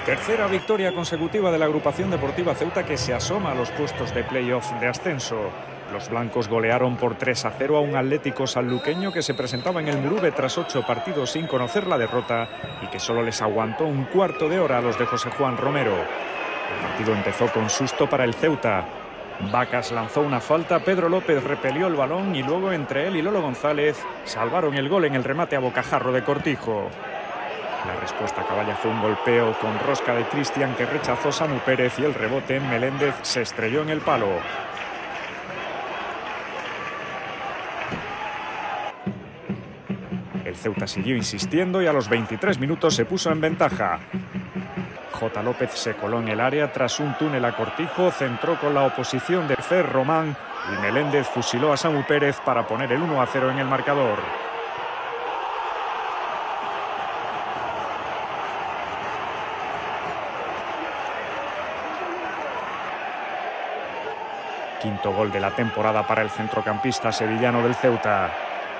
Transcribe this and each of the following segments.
Tercera victoria consecutiva de la agrupación deportiva Ceuta, que se asoma a los puestos de playoff de ascenso. Los blancos golearon por 3-0 a un Atlético sanluqueño que se presentaba en el Murube tras 8 partidos sin conocer la derrota y que solo les aguantó un cuarto de hora a los de José Juan Romero. El partido empezó con susto para el Ceuta. Vacas lanzó una falta, Pedro López repelió el balón y luego entre él y Lolo González salvaron el gol en el remate a bocajarro de Cortijo. La respuesta caballa fue un golpeo con rosca de Cristian que rechazó Samu Pérez y el rebote en Meléndez se estrelló en el palo. El Ceuta siguió insistiendo y a los 23 minutos se puso en ventaja. J. López se coló en el área tras un túnel a Cortijo, centró con la oposición de Fer Román y Meléndez fusiló a Samu Pérez para poner el 1-0 en el marcador. Quinto gol de la temporada para el centrocampista sevillano del Ceuta.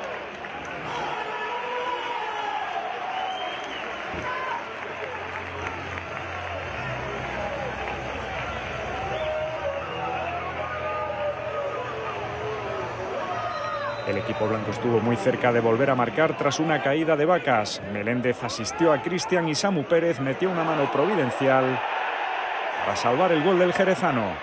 El equipo blanco estuvo muy cerca de volver a marcar tras una caída de Vacas. Meléndez asistió a Cristian y Samu Pérez metió una mano providencial para salvar el gol del jerezano.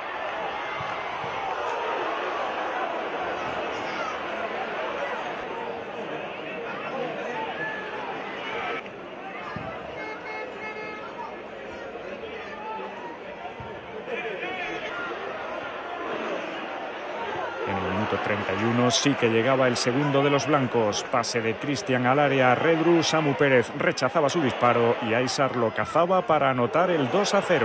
En el minuto 31 sí que llegaba el segundo de los blancos. Pase de Cristian al área a Redru. Samu Pérez rechazaba su disparo y Aysar lo cazaba para anotar el 2-0.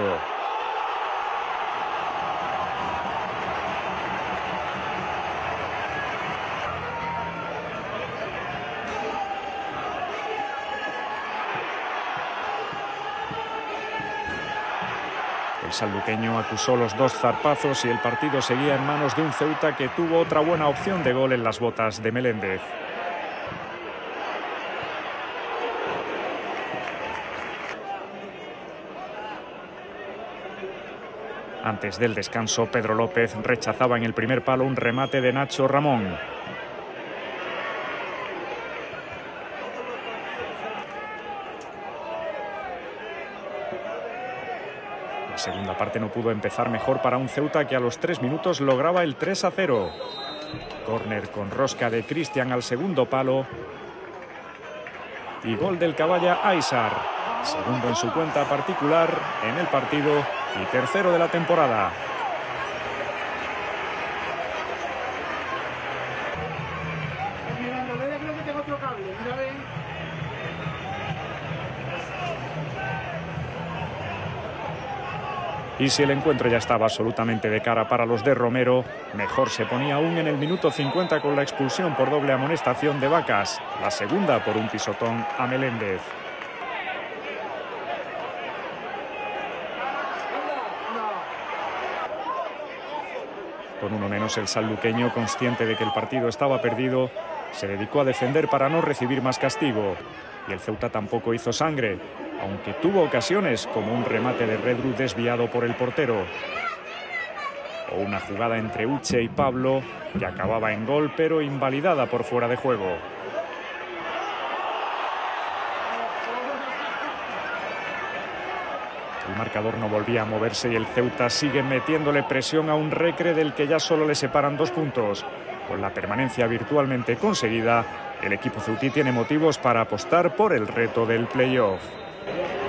El sanluqueño acusó los 2 zarpazos y el partido seguía en manos de un Ceuta que tuvo otra buena opción de gol en las botas de Meléndez. Antes del descanso, Pedro López rechazaba en el primer palo un remate de Nacho Ramón. La segunda parte no pudo empezar mejor para un Ceuta que a los 3 minutos lograba el 3-0. Córner con rosca de Cristian al segundo palo. Y gol del caballa Aysar. Segundo en su cuenta particular en el partido y tercero de la temporada. Y si el encuentro ya estaba absolutamente de cara para los de Romero, mejor se ponía aún en el minuto 50 con la expulsión por doble amonestación de Vacas, la segunda por un pisotón a Meléndez. Con uno menos, el sanluqueño, consciente de que el partido estaba perdido, se dedicó a defender para no recibir más castigo. Y el Ceuta tampoco hizo sangre, aunque tuvo ocasiones como un remate de Redru desviado por el portero. O una jugada entre Uche y Pablo que acababa en gol pero invalidada por fuera de juego. El marcador no volvía a moverse y el Ceuta sigue metiéndole presión a un Recre del que ya solo le separan 2 puntos. Con la permanencia virtualmente conseguida, el equipo ceutí tiene motivos para apostar por el reto del playoff.